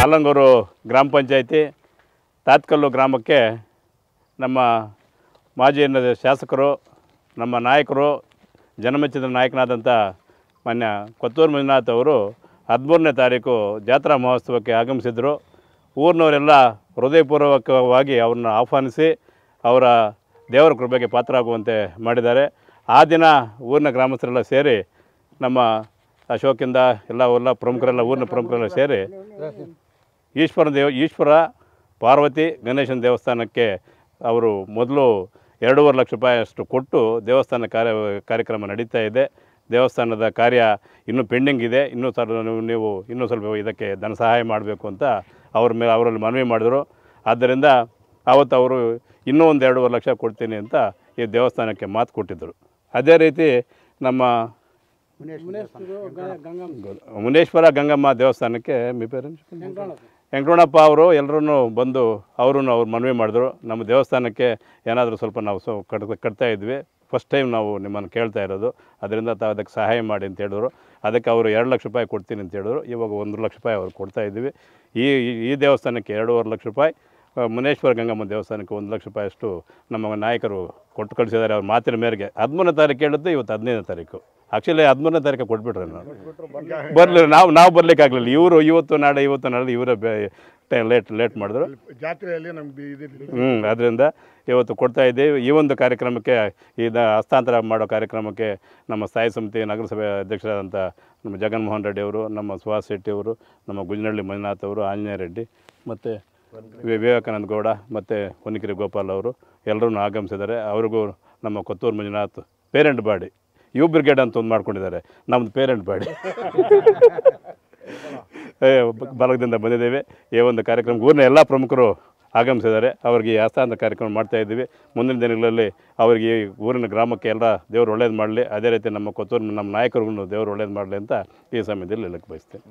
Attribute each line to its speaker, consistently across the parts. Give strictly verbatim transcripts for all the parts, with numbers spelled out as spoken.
Speaker 1: ಆಲಂಗೂರು ಗ್ರಾಮ ಪಂಚಾಯಿತಿ ತಾತ್ಕಲ್ಲು ಗ್ರಾಮಕ್ಕೆ ನಮ್ಮ ಮಾಜಿ ಶಾಸಕರು ನಮ್ಮ ನಾಯಕರು ಜನಮೆಚ್ಚಿದ ನಾಯಕನಾದಂಥ ಮಾನ್ಯ ಕೊತ್ತೂರು ಮಂಜುನಾಥ್ ಅವರು ಹದಿಮೂರನೇ ತಾರೀಕು ಜಾತ್ರಾ ಮಹೋತ್ಸವಕ್ಕೆ ಆಗಮಿಸಿದರು. ಊರಿನವರೆಲ್ಲ ಹೃದಯಪೂರ್ವಕವಾಗಿ ಅವ್ರನ್ನ ಆಹ್ವಾನಿಸಿ ಅವರ ದೇವರ ಕೃಪೆಗೆ ಪಾತ್ರರಾಗುವಂತೆ ಮಾಡಿದ್ದಾರೆ. ಆ ದಿನ ಊರಿನ ಗ್ರಾಮಸ್ಥರೆಲ್ಲ ಸೇರಿ ನಮ್ಮ ಅಶೋಕಿಂದ ಎಲ್ಲ ಎಲ್ಲ ಪ್ರಮುಖರೆಲ್ಲ ಊರಿನ ಪ್ರಮುಖರೆಲ್ಲ ಸೇರಿ ಈಶ್ವರ ದೇವ ಈಶ್ವರ ಪಾರ್ವತಿ ಗಣೇಶನ ದೇವಸ್ಥಾನಕ್ಕೆ ಅವರು ಮೊದಲು ಎರಡೂವರೆ ಲಕ್ಷ ರೂಪಾಯಿ ಅಷ್ಟು ಕೊಟ್ಟು ದೇವಸ್ಥಾನ ಕಾರ್ಯ ಕಾರ್ಯಕ್ರಮ ನಡೀತಾ ಇದೆ. ದೇವಸ್ಥಾನದ ಕಾರ್ಯ ಇನ್ನೂ ಪೆಂಡಿಂಗ್ ಇದೆ. ಇನ್ನೂ ಸ್ವಲ್ಪ ನೀವು ಇನ್ನೂ ಸ್ವಲ್ಪ ಇದಕ್ಕೆ ಧನ ಸಹಾಯ ಮಾಡಬೇಕು ಅಂತ ಅವ್ರ ಮೇಲೆ ಅವರಲ್ಲಿ ಮನವಿ ಮಾಡಿದರು. ಆದ್ದರಿಂದ ಆವತ್ತು ಅವರು ಇನ್ನೂ ಒಂದು ಎರಡೂವರೆ ಲಕ್ಷ ಕೊಡ್ತೀನಿ ಅಂತ ಈ ದೇವಸ್ಥಾನಕ್ಕೆ ಮಾತು ಕೊಟ್ಟಿದ್ದರು. ಅದೇ ರೀತಿ ನಮ್ಮ ಮುನೇಶ್ವರ ಗಂಗಮ್ಮ ದೇವಸ್ಥಾನಕ್ಕೆ ಮಿ ಪೇರೆಂಟ್ಸ್ ವೆಂಕಟರಮಣಪ್ಪ ಅವರು ಎಲ್ಲರೂ ಬಂದು ಅವರು ಅವ್ರು ಮನವಿ ಮಾಡಿದ್ರು. ನಮ್ಮ ದೇವಸ್ಥಾನಕ್ಕೆ ಏನಾದರೂ ಸ್ವಲ್ಪ ನಾವು ಸೊ ಕಟ್ ಕಟ್ತಾ ಇದ್ವಿ, ಫಸ್ಟ್ ಟೈಮ್ ನಾವು ನಿಮ್ಮನ್ನು ಕೇಳ್ತಾ ಇರೋದು, ಅದರಿಂದ ತಾವು ಅದಕ್ಕೆ ಸಹಾಯ ಮಾಡಿ ಅಂತ ಹೇಳಿದ್ರು. ಅದಕ್ಕೆ ಅವರು ಎರಡು ಲಕ್ಷ ರೂಪಾಯಿ ಕೊಡ್ತೀನಿ ಅಂತ ಹೇಳಿದ್ರು. ಇವಾಗ ಒಂದು ಲಕ್ಷ ರೂಪಾಯಿ ಅವ್ರು ಕೊಡ್ತಾಯಿದ್ವಿ. ಈ ಈ ದೇವಸ್ಥಾನಕ್ಕೆ ಎರಡೂವರೆ ಲಕ್ಷ ರೂಪಾಯಿ, ಮುನೇಶ್ವರ ಗಂಗಮ್ಮ ದೇವಸ್ಥಾನಕ್ಕೆ ಒಂದು ಲಕ್ಷ ರೂಪಾಯಿ ಅಷ್ಟು ನಮ್ಮ ನಾಯಕರು ಕೊಟ್ಟು ಕಳಿಸಿದ್ದಾರೆ. ಅವ್ರ ಮಾತಿನ ಮೇರೆಗೆ ಹದಿಮೂರನೇ ತಾರೀಕು ಹೇಳಿದ್ದು ಇವತ್ತು ಹದಿನೈದನೇ ತಾರೀಕು. ಆ್ಯಕ್ಚುಲಿ ಹದಿಮೂರನೇ ತಾರೀಕು ಕೊಟ್ಬಿಟ್ರೆ ನಾವು ಬರಲಿಲ್ಲ, ನಾವು ನಾವು ಬರಲಿಕ್ಕಾಗಲಿಲ್ಲ. ಇವರು ಇವತ್ತು ನಾಳೆ ಇವತ್ತು ನಾಳೆ ಇವರೇ ಬೇ ಲೇಟ್ ಲೇಟ್ ಮಾಡಿದ್ರು ಜಾತ್ರೆಯಲ್ಲಿ ನಮ್ಗೆ. ಹ್ಞೂ ಅದರಿಂದ ಇವತ್ತು ಕೊಡ್ತಾ ಇದ್ದೀವಿ. ಈ ಒಂದು ಕಾರ್ಯಕ್ರಮಕ್ಕೆ ಇದು ಹಸ್ತಾಂತರ ಮಾಡೋ ಕಾರ್ಯಕ್ರಮಕ್ಕೆ ನಮ್ಮ ಸ್ಥಾಯಿ ಸಮಿತಿ ನಗರಸಭೆ ಅಧ್ಯಕ್ಷರಾದಂಥ ನಮ್ಮ ಜಗನ್ಮೋಹನ್ ರೆಡ್ಡಿ ಅವರು, ನಮ್ಮ ಸುಹಾಸ್ ಶೆಟ್ಟಿ ಅವರು, ನಮ್ಮ ಗುಂಜನಹಳ್ಳಿ ಮಂಜುನಾಥ್ ಅವರು, ಆಂಜನೇಯ ರೆಡ್ಡಿ ಮತ್ತು ವಿವೇಕಾನಂದ ಗೌಡ ಮತ್ತು ಹೊನ್ನಿಕೆರೆ ಗೋಪಾಲ್ ಅವರು ಎಲ್ಲರೂ ಆಗಮಿಸಿದ್ದಾರೆ. ಅವ್ರಿಗೂ ನಮ್ಮ Kothur Manjunath parent body U brigade ಅಂತ ಒಂದು ಮಾಡ್ಕೊಂಡಿದ್ದಾರೆ. ನಮ್ಮದು ಪೇರೆಂಟ್ ಬಾಡಿ ಬಲಗದಿಂದ ಬಂದಿದ್ದೇವೆ. ಈ ಒಂದು ಕಾರ್ಯಕ್ರಮ ಊರಿನ ಎಲ್ಲ ಪ್ರಮುಖರು ಆಗಮಿಸಿದ್ದಾರೆ. ಅವ್ರಿಗೆ ಈ ಹಸ್ತಾಂತರ ಕಾರ್ಯಕ್ರಮ ಮಾಡ್ತಾಯಿದ್ದೀವಿ. ಮುಂದಿನ ದಿನಗಳಲ್ಲಿ ಅವರಿಗೆ ಈ ಊರಿನ ಗ್ರಾಮಕ್ಕೆ ಎಲ್ಲ ದೇವರು ಒಳ್ಳೇದು ಮಾಡಲಿ, ಅದೇ ರೀತಿ ನಮ್ಮ ಕೊತ್ತೂರು ನಮ್ಮ ನಾಯಕರಿಗೂ ದೇವರು ಒಳ್ಳೇದು ಮಾಡಲಿ ಅಂತ ಈ ಸಮಯದಲ್ಲಿ ಹೇಳಕ್ಕೆ ಬಯಸ್ತೇನೆ.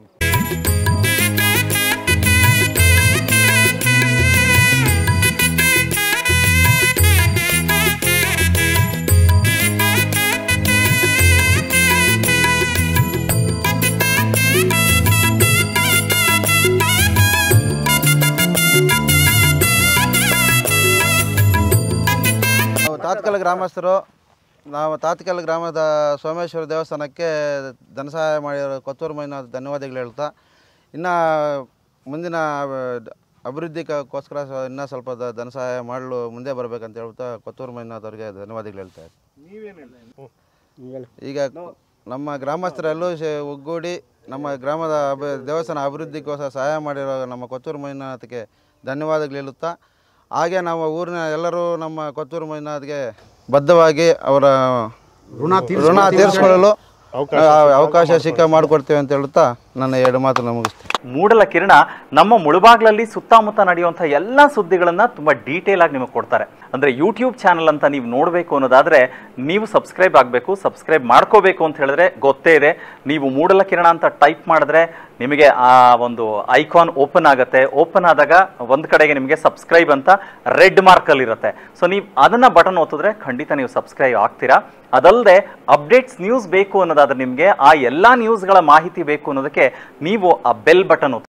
Speaker 2: ತಾತ್ಕಾಲ ಗ್ರಾಮಸ್ಥರು ನಾವು ತಾತ್ಕಾಲ ಗ್ರಾಮದ ಸೋಮೇಶ್ವರ ದೇವಸ್ಥಾನಕ್ಕೆ ಧನ ಸಹಾಯ ಮಾಡಿರೋ ಕೊತ್ತೂರು ಮಂಜುನಾಥ್ ಧನ್ಯವಾದಗಳು ಹೇಳ್ತಾ, ಇನ್ನು ಮುಂದಿನ ಅಭಿವೃದ್ಧಿಗೋಸ್ಕರ ಇನ್ನೂ ಸ್ವಲ್ಪ ಧನ ಸಹಾಯ ಮಾಡಲು ಮುಂದೆ ಬರಬೇಕಂತ ಹೇಳ್ತಾ ಕೊತ್ತೂರು ಮಂಜುನಾಥ್ ಅವರಿಗೆ ಧನ್ಯವಾದಗಳು ಹೇಳ್ತಾ ಇದ್ದೀನಿ. ಈಗ ನಮ್ಮ ಗ್ರಾಮಸ್ಥರೆಲ್ಲೂ ಒಗ್ಗೂಡಿ ನಮ್ಮ ಗ್ರಾಮದ ಅಭಿ ದೇವಸ್ಥಾನ ಅಭಿವೃದ್ಧಿಗೋಸ್ಕರ ಸಹಾಯ ಮಾಡಿರೋ ನಮ್ಮ ಕೊತ್ತೂರು ಮಂಜುನಾಥ್ಗೆ ಧನ್ಯವಾದಗಳು ಹೇಳುತ್ತಾ, ಹಾಗೆ ನಾವು ಊರಿನ ಎಲ್ಲರೂ ನಮ್ಮ ಕೊತ್ತೂರು ಮಂಜುನಾಥ್ಗೆ ಬದ್ಧವಾಗಿ ಅವರ ಋಣ ಋಣ ತೀರಿಸಿಕೊಳ್ಳಲು ಅವಕಾಶ ಸಿಕ್ಕ ಮಾಡಿಕೊಡ್ತೇವೆ ಅಂತ ಹೇಳುತ್ತಾ ನನ್ನ ಎರಡು ಮಾತು ಮುಗಿಸ್ತೀನಿ.
Speaker 3: ಮೂಡಲಕಿರಣ ನಮ್ಮ ಮುಳುಬಾಗ್ಲಲ್ಲಿ ಸುತ್ತಮುತ್ತ ನಡೆಯುವಂಥ ಎಲ್ಲ ಸುದ್ದಿಗಳನ್ನು ತುಂಬ ಡೀಟೇಲ್ ಆಗಿ ನಿಮಗೆ ಕೊಡ್ತಾರೆ. ಅಂದರೆ ಯೂಟ್ಯೂಬ್ ಚಾನಲ್ ಅಂತ ನೀವು ನೋಡಬೇಕು ಅನ್ನೋದಾದರೆ ನೀವು ಸಬ್ಸ್ಕ್ರೈಬ್ ಆಗಬೇಕು. ಸಬ್ಸ್ಕ್ರೈಬ್ ಮಾಡ್ಕೋಬೇಕು ಅಂತ ಹೇಳಿದ್ರೆ ಗೊತ್ತೇ ಇದೆ. ನೀವು ಮೂಡಲಕಿರಣ ಅಂತ ಟೈಪ್ ಮಾಡಿದ್ರೆ ನಿಮಗೆ ಆ ಒಂದು ಐಕಾನ್ ಓಪನ್ ಆಗುತ್ತೆ. ಓಪನ್ ಆದಾಗ ಒಂದು ಕಡೆಗೆ ನಿಮಗೆ ಸಬ್ಸ್ಕ್ರೈಬ್ ಅಂತ ರೆಡ್ ಮಾರ್ಕಲ್ಲಿ ಇರುತ್ತೆ. ಸೊ ನೀವು ಅದನ್ನು ಬಟನ್ ಒತ್ತಿದ್ರೆ ಖಂಡಿತ ನೀವು ಸಬ್ಸ್ಕ್ರೈಬ್ ಆಗ್ತೀರಾ. ಅದಲ್ಲದೆ ಅಪ್ಡೇಟ್ಸ್ ನ್ಯೂಸ್ ಬೇಕು ಅನ್ನೋದಾದ್ರೆ ನಿಮಗೆ ಆ ಎಲ್ಲ ನ್ಯೂಸ್ಗಳ ಮಾಹಿತಿ ಬೇಕು ಅನ್ನೋದಕ್ಕೆ ನೀವು ಆ ಬೆಲ್ ಬಟನ್